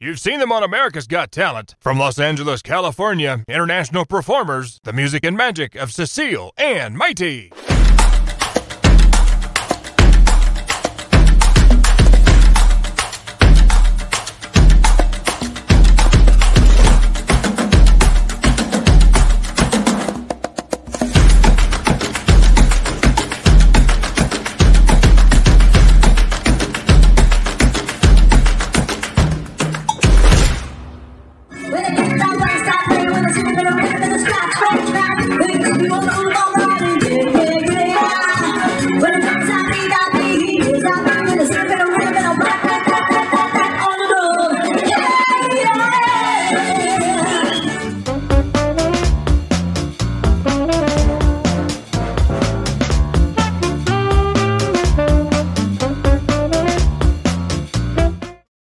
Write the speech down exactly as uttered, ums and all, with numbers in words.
You've seen them on America's Got Talent. From Los Angeles, California, international performers, the music and magic of Cecile and Mighty.